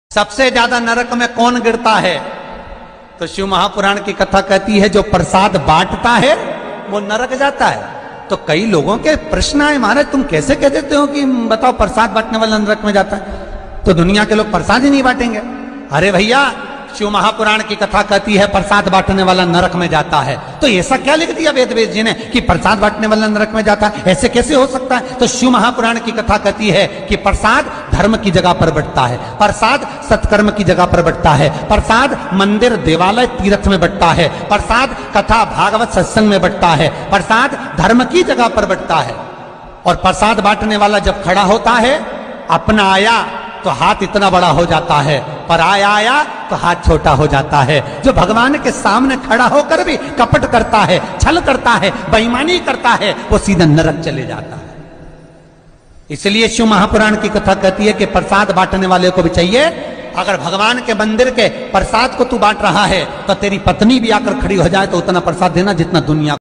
सबसे ज्यादा नरक में कौन गिरता है? तो शिव महापुराण की कथा कहती है जो प्रसाद बांटता है वो नरक जाता है। तो कई लोगों के प्रश्न आए, महाराज तुम कैसे कह देते हो कि बताओ प्रसाद बांटने वाला नरक में जाता है, तो दुनिया के लोग प्रसाद ही नहीं बांटेंगे। अरे भैया, शिव महापुराण की कथा कहती है प्रसाद बांटने वाला नरक में जाता है, तो ऐसा क्या लिख दिया वेद व्यास जी ने कि प्रसाद बांटने वाला नरक में जाता है? ऐसे कैसे हो सकता है? तो शिव महापुराण की कथा कहती है कि प्रसाद धर्म की जगह पर बंटता है, प्रसाद सत्कर्म की जगह पर बंटता है, प्रसाद मंदिर देवालय तीर्थ में बंटता है, प्रसाद कथा भागवत सत्संग में बंटता है, प्रसाद धर्म की जगह पर बंटता है। और प्रसाद बांटने वाला जब खड़ा होता है, अपना आया तो हाथ इतना बड़ा हो जाता है, पर आया तो हाथ छोटा हो जाता है। जो भगवान के सामने खड़ा होकर भी कपट करता है, छल करता है, बेईमानी करता है, वो सीधा नरक चले जाता है। इसलिए शिव महापुराण की कथा कहती है कि प्रसाद बांटने वाले को भी चाहिए, अगर भगवान के मंदिर के प्रसाद को तू बांट रहा है तो तेरी पत्नी भी आकर खड़ी हो जाए तो उतना प्रसाद देना जितना दुनिया